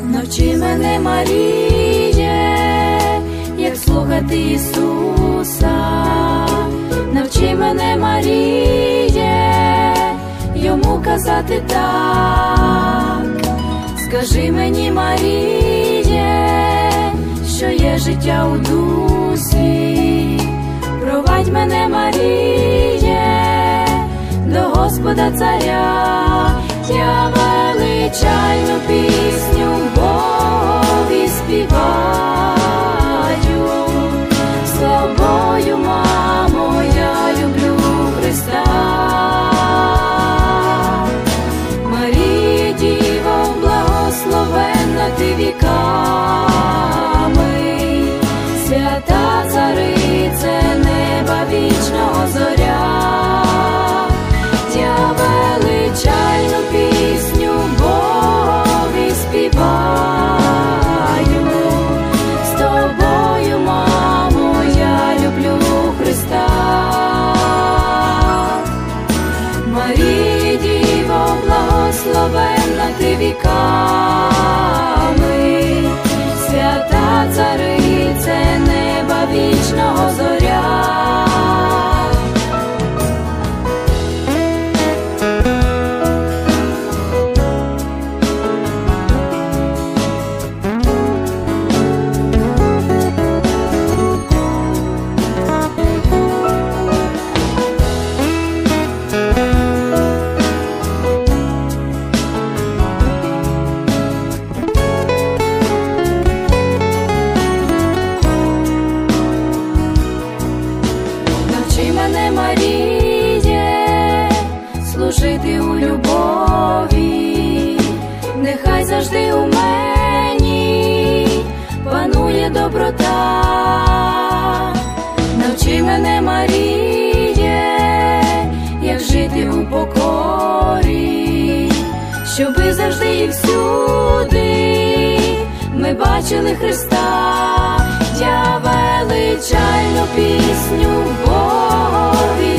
Навчи мене, Маріє, як слухати Ісуса. Навчи мене, Маріє, йому казати так. Скажи мені, Маріє, що є життя у дусі. Провадь мене, Маріє, до Господа Царя. Я величальну пісню Богові співаю. З тобою, мамо, я люблю Христа. Марія, Діво, благословенна ти віками, свята царице неба вічного зоря. Я величальну пісню Богові співаю. З тобою, мамо, я люблю Христа. Марія, Діво, благословенна ти віками, свята царице неба вічного зоря. Навчи мене, Маріє, служити у любові, нехай завжди у мені панує доброта. Навчи мене, Маріє, як жити у покорі, щоби завжди і всюди ми бачили Христа. Я величальну пісню Богові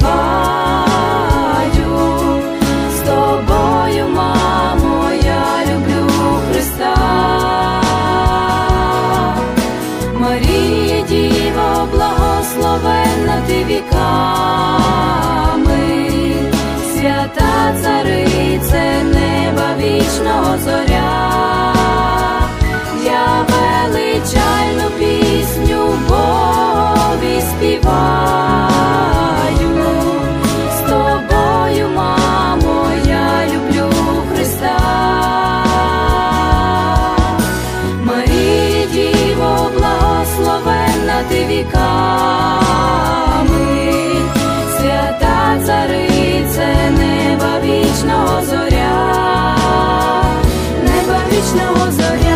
співаю. З тобою, мамо, я люблю Христа. Марія, Діво, благословенна ти віками, свята царице неба вічного зоря. Я величальну пісню Богові співаю. З тобою, мамо, я люблю Христа. Марія, Діво, благословенна ти віками, свята царице неба вічного зоря. Неба вічного зоря.